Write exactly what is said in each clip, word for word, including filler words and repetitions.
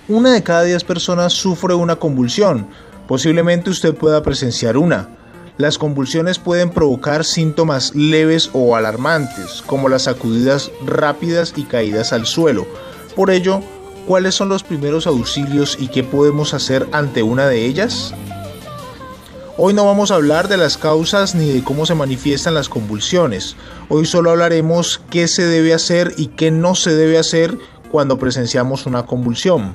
Una de cada diez personas sufre una convulsión. Posiblemente usted pueda presenciar una. Las convulsiones pueden provocar síntomas leves o alarmantes, como las sacudidas rápidas y caídas al suelo. Por ello, ¿cuáles son los primeros auxilios y qué podemos hacer ante una de ellas? Hoy no vamos a hablar de las causas ni de cómo se manifiestan las convulsiones. Hoy solo hablaremos qué se debe hacer y qué no se debe hacer cuando presenciamos una convulsión.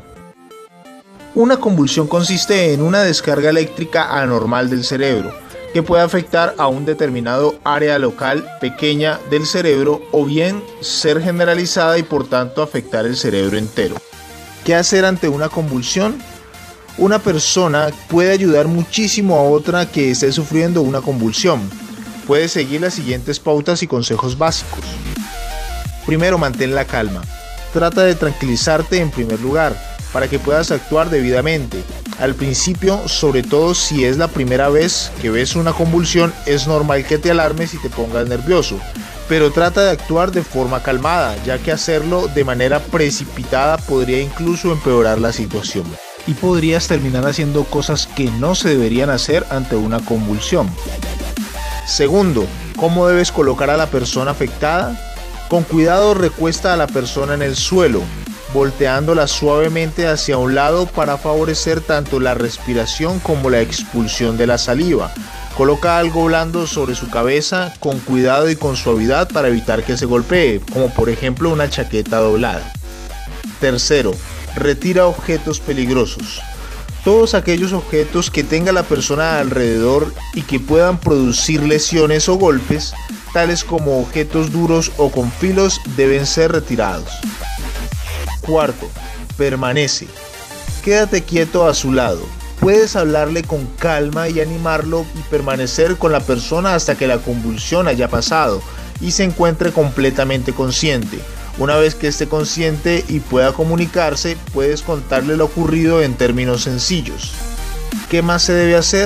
Una convulsión consiste en una descarga eléctrica anormal del cerebro, que puede afectar a un determinado área local pequeña del cerebro o bien ser generalizada y por tanto afectar el cerebro entero. ¿Qué hacer ante una convulsión? Una persona puede ayudar muchísimo a otra que esté sufriendo una convulsión. Puede seguir las siguientes pautas y consejos básicos. Primero, mantén la calma. Trata de tranquilizarte en primer lugar, para que puedas actuar debidamente. Al principio, sobre todo si es la primera vez que ves una convulsión, es normal que te alarmes y te pongas nervioso, pero trata de actuar de forma calmada, ya que hacerlo de manera precipitada podría incluso empeorar la situación. Y podrías terminar haciendo cosas que no se deberían hacer ante una convulsión. Segundo, ¿cómo debes colocar a la persona afectada? Con cuidado recuesta a la persona en el suelo, volteándola suavemente hacia un lado para favorecer tanto la respiración como la expulsión de la saliva. Coloca algo blando sobre su cabeza con cuidado y con suavidad para evitar que se golpee, como por ejemplo una chaqueta doblada. Tercero, retira objetos peligrosos. Todos aquellos objetos que tenga la persona alrededor y que puedan producir lesiones o golpes, tales como objetos duros o con filos, deben ser retirados. Cuarto, permanece. Quédate quieto a su lado. Puedes hablarle con calma y animarlo y permanecer con la persona hasta que la convulsión haya pasado y se encuentre completamente consciente. Una vez que esté consciente y pueda comunicarse, puedes contarle lo ocurrido en términos sencillos. ¿Qué más se debe hacer?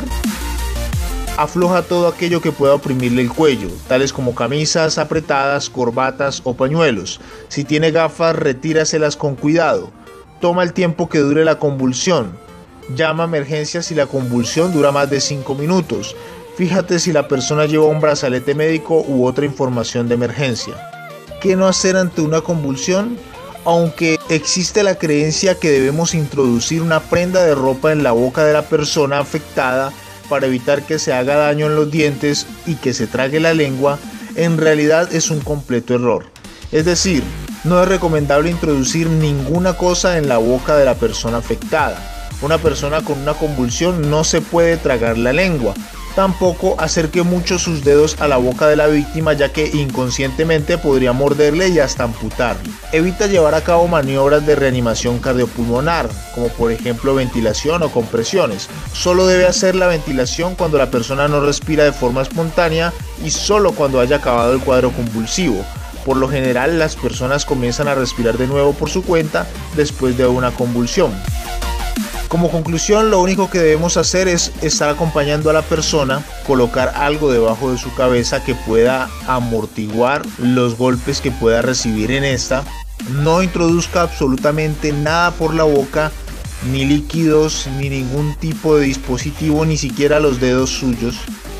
Afloja todo aquello que pueda oprimirle el cuello, tales como camisas apretadas, corbatas o pañuelos. Si tiene gafas, retíraselas con cuidado. Toma el tiempo que dure la convulsión. Llama a emergencias si la convulsión dura más de cinco minutos. Fíjate si la persona lleva un brazalete médico u otra información de emergencia. ¿Qué no hacer ante una convulsión? Aunque existe la creencia que debemos introducir una prenda de ropa en la boca de la persona afectada para evitar que se haga daño en los dientes y que se trague la lengua, en realidad es un completo error. Es decir, no es recomendable introducir ninguna cosa en la boca de la persona afectada. Una persona con una convulsión no se puede tragar la lengua. Tampoco acerque mucho sus dedos a la boca de la víctima, ya que inconscientemente podría morderle y hasta amputarle. Evita llevar a cabo maniobras de reanimación cardiopulmonar, como por ejemplo ventilación o compresiones. Solo debe hacer la ventilación cuando la persona no respira de forma espontánea y solo cuando haya acabado el cuadro convulsivo. Por lo general, las personas comienzan a respirar de nuevo por su cuenta después de una convulsión. Como conclusión, lo único que debemos hacer es estar acompañando a la persona, colocar algo debajo de su cabeza que pueda amortiguar los golpes que pueda recibir en esta. No introduzca absolutamente nada por la boca, ni líquidos, ni ningún tipo de dispositivo, ni siquiera los dedos suyos.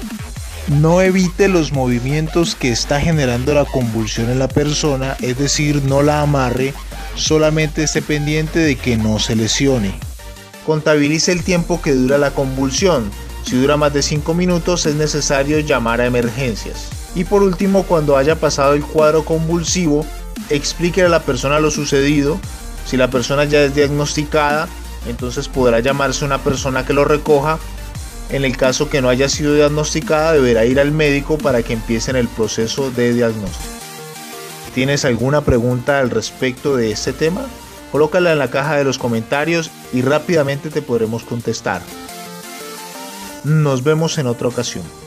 No evite los movimientos que está generando la convulsión en la persona, es decir, no la amarre, solamente esté pendiente de que no se lesione. Contabilice el tiempo que dura la convulsión. Si dura más de cinco minutos es necesario llamar a emergencias. Y por último, cuando haya pasado el cuadro convulsivo, explique a la persona lo sucedido. Si la persona ya es diagnosticada, entonces podrá llamarse una persona que lo recoja. En el caso que no haya sido diagnosticada, deberá ir al médico para que empiecen el proceso de diagnóstico. ¿Tienes alguna pregunta al respecto de este tema? Colócala en la caja de los comentarios y rápidamente te podremos contestar. Nos vemos en otra ocasión.